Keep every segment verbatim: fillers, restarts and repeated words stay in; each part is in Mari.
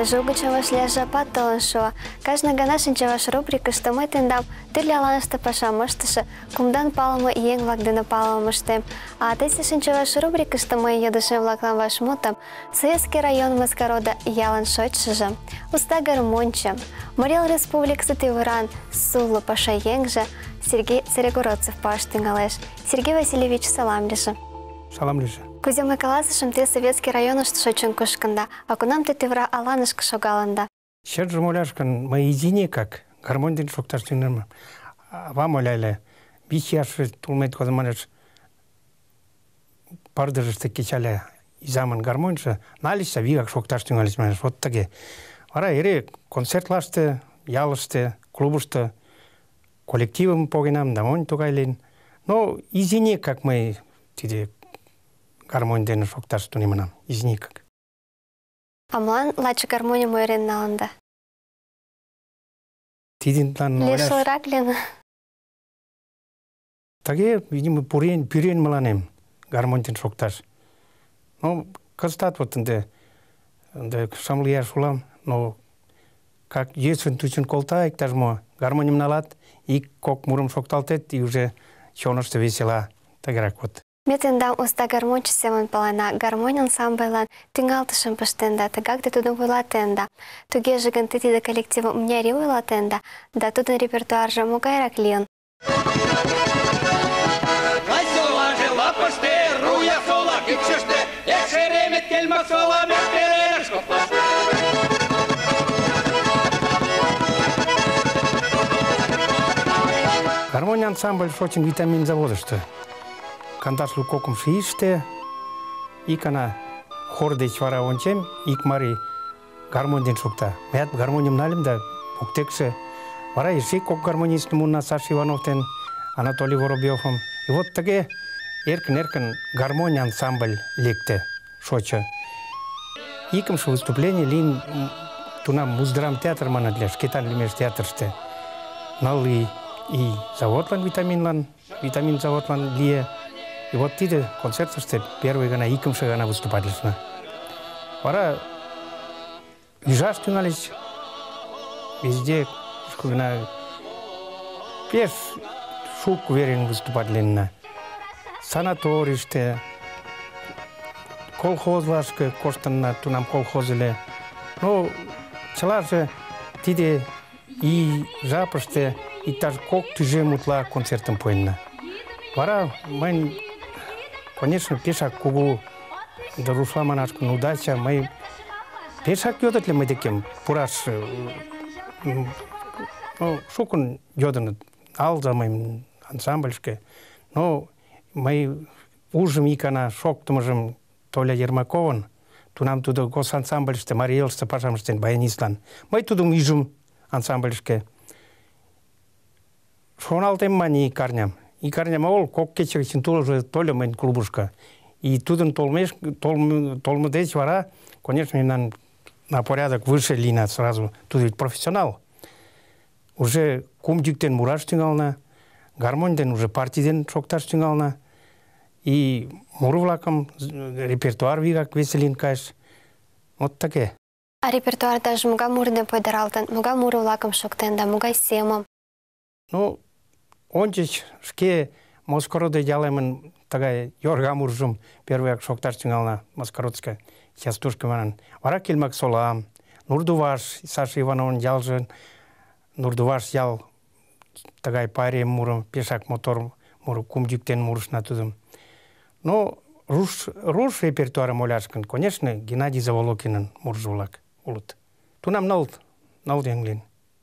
Жугача вашляжа патталын шуа. Каждый гана шинча ваш рубрика, что мы тендам, ты для ланышта паша мыштыша, кумдан палама и ең вагдына палама мыштем. А ты шинча ваш рубрика, что мы ее душем влаклам ваш мутам, Советский район Маскарода ялан шочшижа, уста гармонча, Морел Республика Тывыран, Сула паша енгжа, Сергей Царегородцев паш тынгалеш. Сергей Васильевич, салам лежа. Салам лежа. Кузема каласышым ты Советский район шочын кушканда, а кунам ты тывра аланышка шогаланда. Сейчас же моляшкан, мы едине как, гармоньден шокташтынырмы. Вам оляйлы, бич яшы тулмет козамалеш, пардырышты кечале изамын гармоньшы, налиса вигак шокташтынгалес манеш, вот таге. Ара ере концертлашты, ялышты, клубышты, коллективым погинам, дамонь тугайлен. Но изине как мы тиде гармоньден шокташтынымынам, изине как. А млан лачы гармония мойрен налында. Тидинтан Лешыл раклина. Таге, видимо, пурен, пюрен мыланем гармоньден шокташ. Ну, кыстат вот инде, инде шамлия шулам, но как есен тучин колта, иктаж мо гармоним налат, и кок мурым шокталтет, и уже чонышты весела, тагерак вот. Метендам уста гармончы семен палана, гармонь ансамбльлан тыңалтышым пыштенда, тыгак ты тудын вуйлатенда. Туге жыгын ты тиде коллектива умняри вуйлатенда, да тудын репертуаржы мугайрак лиен. Гармония ансамбль шочин витамин заводышты. Канташ лукокум шииште, икана хордеч вара ончем, ик мари гармонден шукта. Мят гармониум налим да буктекше. Вара еши кок гармонистым у нас Саша Ивановтен, Анатолий Воробьевым. И вот таге эркен-эркен гармония ансамбль лекте шоча. Икымшы выступление лин тунам муздрам театр манадля, шкетан лимеш театрште. Налы и заводлан витаминлан, витамин заводлан лие. И вот тиде концертыште первый гана, икымшы гана выступательсна. Вара лежаш тюнались везде, гана пеш шук уверен выступательна. Санаториште, колхозлашка коштанна, тунам колхозеле. Ну, чела же тиде и жапыште, и таж кок тюже мутла концертом поенна. Вара мен конечно, пешак кугу дорушла манашку, ну дача, мы пешак йодат ли мы таким пураш, ну шукун йодан алза мы ансамбльшке, но мы ужим икана шок тумажем Толя Ермакован, ту нам туда госансамбльште, Мариэлште, пожалуйста, баянистлан, мы туда ужим ансамбльшке, шоналтем мани карням. И карням ол кок кечегичин тоже толя мен клубушка. И тудын толмеш, толмудеч вара, конечно, на, на порядок выше лина сразу. Тут ведь профессионал. Уже кумдиктен мураш тюнгална, гармоньден уже партиден шокташ тюнгална. И мурувлакам репертуар вигак веселин каш. Вот таке. А репертуар даже муга мурден пойдаралтен, муга мурувлакам шоктенда, муга семом. Ну, ончич шке Москороды ялаймын тагай йоргамуржум первый шокташ тюнгална Москородская частушка манан. Вара келмак солам, Нурдуваш, Саша Ивановын ялжын, Нурдуваш ял тагай паре мурым, пешак мотор муру кумдюктен мурышна тудым. Но руш, руш репертуарым оляшкан, конечно, Геннадий Заволокинын муржулак улут. Тунам налт, налт енглен.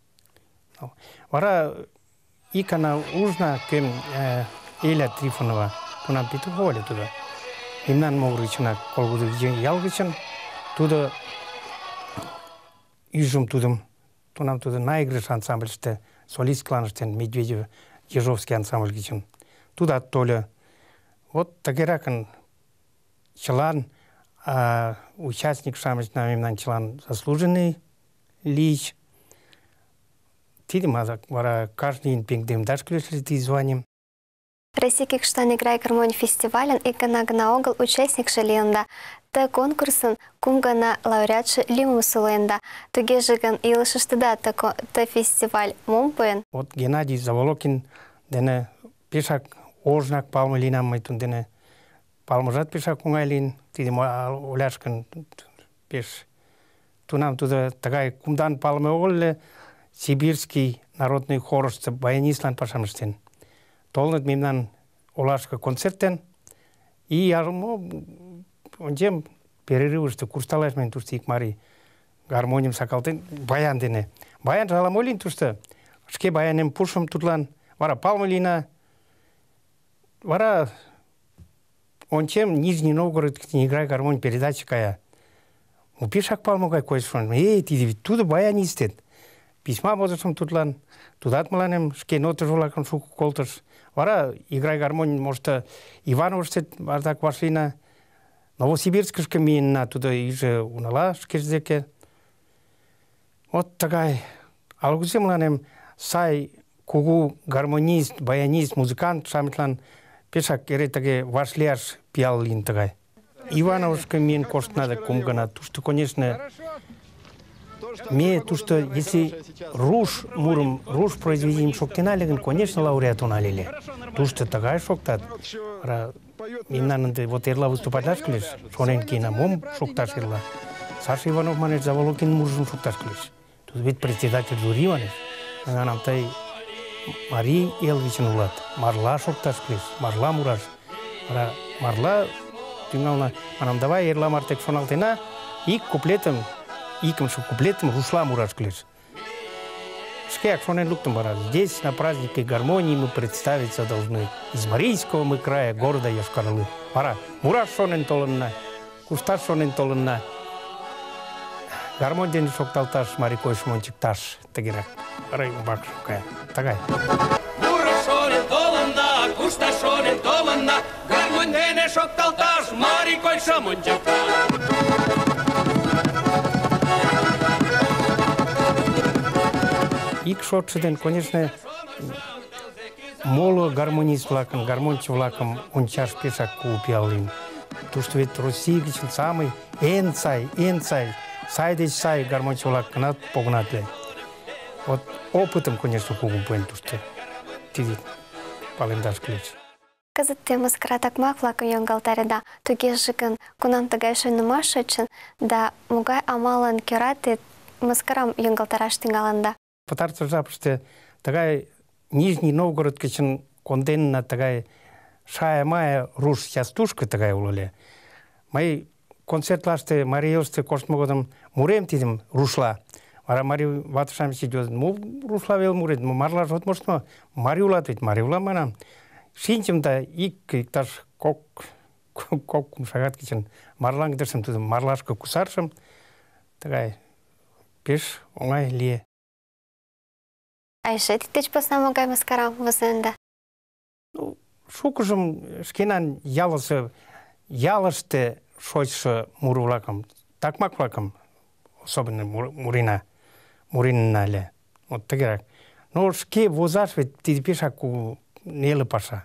Вара икана ужна кем Эля Трифонова, тунам Петухоли туда. Имнан могрычына колгуды ялгычын, туда южум тудым, тунам туда наигрыш ансамбльште, солист кланыштен Медведев, Ежовский ансамбль гычын. Туда Толя. Вот тагеракан чылан, а участник шамыч нам имнан чылан заслуженный лич. Тидим, вара каждый пингдем дашклюшли званием. Россия Кикштан играй гармонь фестивален и гана гана огл участник шалиенда. Та конкурсын кум гана лауреатшы лимум сулуенда. Туге жиган илышыштыда та фестиваль мумпуен. Вот Геннадий Заволокин дене пешак ожнак палмы линам майтун дене палмыжат пешак уңайлин, тидим оляшкан пеш. Тунам туда тагай кумдан палмы огле сибирский народный хорышты баянислан пашамыштен. Толнат мемнан олашка концерттен и ярмо ончем перерывышты курсталаш мен тушты икмари гармониум сакалтен баян дене. Баян жаламолин тушты. Шке баянем пушым тутлан вара палмылина вара ончем Нижний Новгород не играй гармонь передача кая. Упишак палмогай койшон. Эй, ти ведь туда баян истет. Письма бозышым тутлан. Тудат мыланем шке ноты жолакын шуку колтыш. Вара играй гармонь, может, Ивановштет бардак вашлина. Новосибирскшка миенна туда иже унала шкеждеке. Вот такая. Алгузе мыланем сай кугу гармонист, баянист, музыкант шамитлан пешак эретаге вашляш пиаллин такай. Ивановшка миен кошт надо кумгана. То, что, конечно, мне то, что если руш муром, руш произведением шоктиналеген, конечно, лауреат уналили. То, что такая шоктат. Именно надо вот эрла выступать дашклиш, шоненки на мом шокташ эрла. Саша Иванов манеш Заволокин муржум шокташклиш. Тут ведь председатель жюри манеш. Нам тай Мария Элвичин улат. Марла шокташклиш, марла мураш. Марла тюнгална. Нам давай эрла мартек шоналтена и куплетом икомшу куплетом рушла мурашклиш. Шкек шонен луктом бараз. Здесь на празднике гармонии мы представиться должны. Из Марийского мы края, города Йошкар-Олы. Пора. Мураш шонен толынна, кушташ шонен толынна. Гармонь ден шокталташ, марикой шмончик таш. Тагирак. Рай бак шукая. Тагай. Мураш шонен толынна, кушташ шонен толынна. Гармонь ден шокталташ, марикой шмончик таш. Ик шотшеден, конечно, моло гармонист влаком, гармончи влаком он чаш пешак купиалин. То, что ведь Россия гичен самый энцай, энцай, сайдесь сай гармончи влак над погнатле. Вот опытом, конечно, кугум поен, то, что ты палендаш ключ. Казат тема скратак мак влаком йонгалтареда, туге жиган кунам тагай шойны машочын, да мугай амалан кераты маскарам йонгалтараш тингаланда. Пытаться жапыште такая Нижний Новгород кичен конденна такая шая-мая руш частушка такая улале. Мои концертлаште Мариосте коштмогодом мурем тидим рушла. Ара Мари ватышам сидет, му рушла вел мурет, му марла жот может ма Мариула ведь Мариула манам. Шинчим да ик икташ кок кок кум шагат кичен марланг дерсем тудым марлашка кусаршым. Такая пеш оңай лие. Айше титеч посна могай маскарам возенда? Ну, шукужым шкенан ялысы, ялышты шойшы мурулакам, такмак влакам, особенно мурина, муринна ле. Вот тагирак. Но шке возаш ведь ты пешак нелы паша.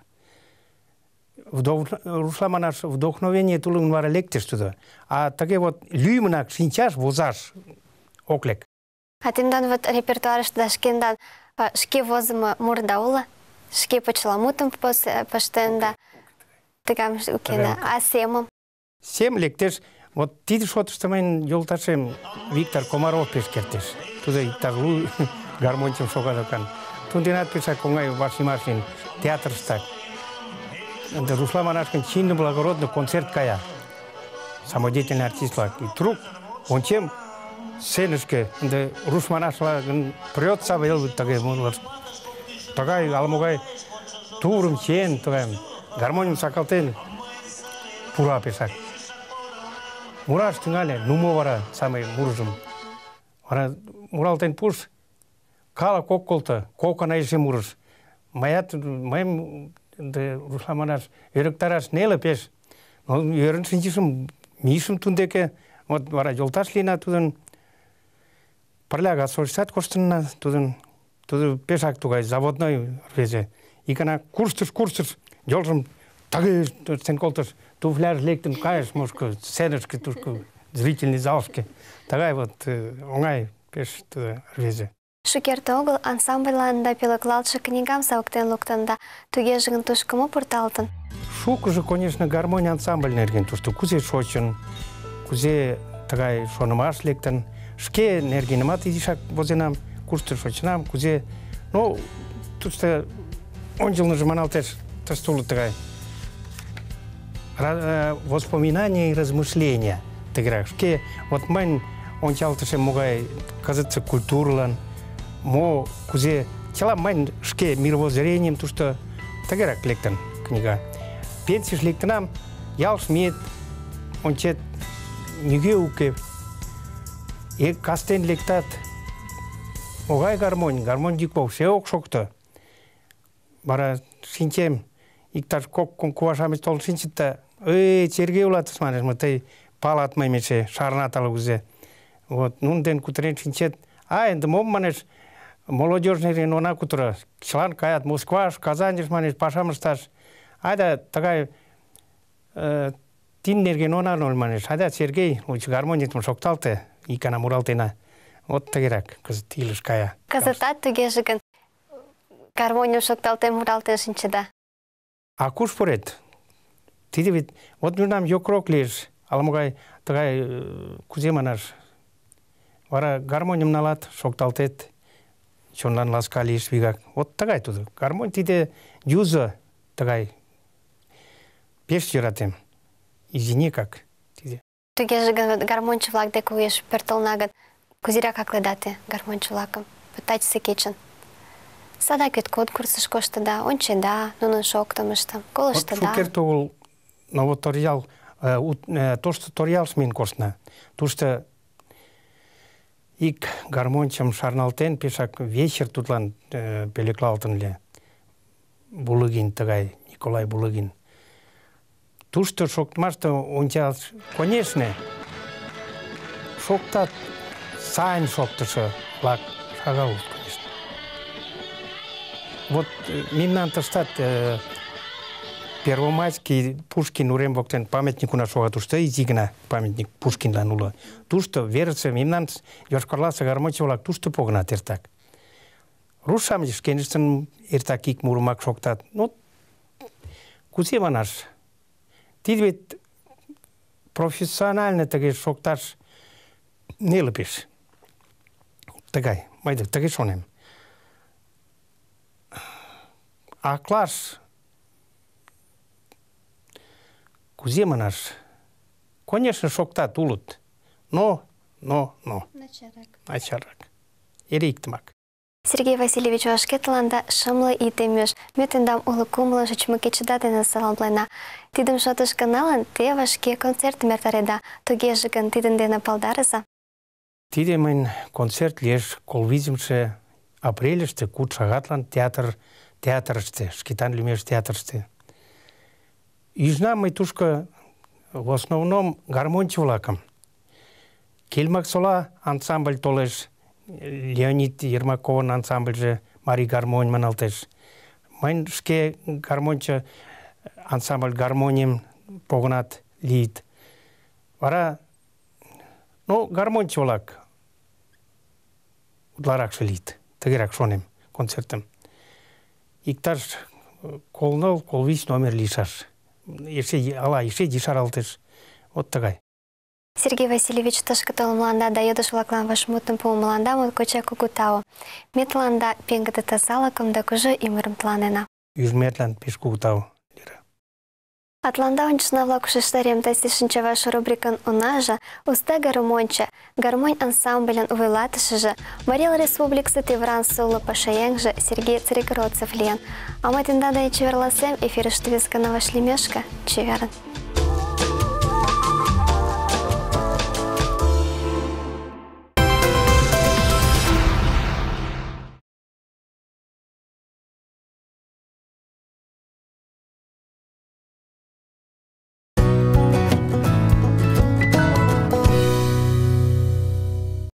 Рушла наш вдохновение тулын вара лектиш туда. А таке вот люймнак шинчаш возаш оклек. А тимдан вот репертуарышты шкендан шке возымы мурдаула, шке почеламутым паштенда, тагам укена, а семым? Сем лектеш, вот тиди шотышты мен йолташем Виктор Комаров пеш кертеш. Туда иктар лу гармончым шогадакан. Тунденат пешак оңай вашимашин театрстак. Рушла манашкин чинно благородный концерт кая. Самодеятельный артистлак. И труп, он чем сценышке, да рушманашла прет сабел такая мурлар. Такая алмогай турым чен, такая гармониум сакалтен пура пешак. Мураш тыңале, нумо вара самый муржым. Вара муралтен пуш, кала кокколта, кокана еше мурыш. Маят, моим Рушла манаш, еректараш неле пеш. Но ерен шинчишым, мишым тундеке, вот вара жолташ лина тудын парляга сорсат коштынна тудын туды пешак тугай заводной резе. Икана курстыш курстыш Жолжым тағы сен колтыш туфляр лектін қайыш, может, сценочки, тушку, зрительный залшки. Тағай вот оңай пеш рвезе. Шукерті оғыл ансамбльларында пилоклалшы книгам сауктен луктанда туге жығын тушкымы пұрталтын? Шук уже, конечно, гармония ансамбльный ерген тушты. Кузе шочын, кузе тағай шонымаш лектін. Шке нергенімат идишак возенам, курсты шочынам, кузе... Ну, тушты он жылны жыманал теш тастулы тағай. Воспоминания и размышления. Шке, вот мен он чалтыше могай казаться культурлан, мо кузе чала мен шке мировоззрением, то что тагерак лектен книга. Пенсиш лектенам, ялш мет, он чет нюге уке, и кастен лектат, огай гармонь, гармонь диков, все окшокто. Бара шинчем, иктар кок конкуашамыз тол шинчитта, эй, Сергей улатыс манеш, мы тей палат маймеше, шарнаталы узе. Вот, ну, ден кутрен шинчет, а, енді мом манеш, молодежный ренона кутра, члан каят, Москва, Казань, манеш, пашамысташ. Айда, такая, э, тин нергенона ноль манеш, айда, Сергей, лучше гармонитм шокталте, икана муралтена. Вот тагерак, казат, илыш кая. Казатат туге жыгын гармонию шокталте муралте шинчеда. А куш поред? Тиде вид, вот нам йокрок леш, аламугай, такая, кузе манаш, вара гармониум налат, шокталтет, чонлан ласка леш вигак. Вот такая туды. Гармонь тиде юза, такая, пеш жиратем. Извини как. Тиде. Туге жыгын гармончы влак деку еш пертолнагын, кузирак акледате гармончы влакым, пытачсы кечен. Сада кет конкурсыш коштыда, ончеда, нунын шоктымыштым, колыштыда. Вот шукер тогыл, но вот ториял, то, что ториял шмен кошна, то, что ик гармончым шарналтен, пешак вечер тутлан пелеклалтын ле. Булыгин тагай, Николай Булыгин. То, что шоктмашта, он тял, конечно, шоктат, сайн шоктышы, лак, шагал, конечно. Вот мимнан таштат Первомайский Пушкин урем воктен памятнику нашого, то что изигна памятник Пушкин ланула. То что верится мимнан Йошкарласа гармончевлак, то что погнат иртак. Рушам диш, конечно, иртак ик мурумак шоктат. Ну, кузе манаш. Ти ведь профессионально таки шокташ не лепиш. Такай, майда, таки шонем. А класс кузе манаш, конечно, шоктат улут, но, но, но. Начарак. Начарак. Ириктмак. Сергей Васильевич Вашкетланда шымлы итемеш, метендам улы кумлы жычмы кечедатыны саламплайна. Тидым шотыш каналын те вашке концерт мертареда, туге жыгын тидын дена палдарыза. Тиде мен концерт леш колвизимше апрелеште кут шагатлан театр театрыште, шкитан люмеш театрыште. Южна мы тушка в основном гармончевлаком. Кельмак сола ансамбль толеш, Леонид Ермаковын ансамбль же Мари гармонь маналтеш. Мен шке гармонча ансамбль гармонием погнат лид. Вара, ну, гармончевлак удларакшы лид. Тагерак шонем концертым. Икташ колнол, колвич номер лишаш. Еше, ала, еше дишаралтыш. Вот такай. Сергей Васильевич ташкатал мланда да йодыш влаклан вашмутным по мланда мут коча кукутао. Метланда пенгата тасалаком да кужа имырым тланена. Южметланд пеш кукутао. Атланда ончына влак шештарем тастишинча ваша рубрикан унажа, уста гармонча, гармонь ансамблен увылатышыжа, Марил Республиксы Тевран Сула Пашаянжа Сергей Царегородцев лен. А мы тендада и чеверласем эфир штывискана вашлимешка, чеверан.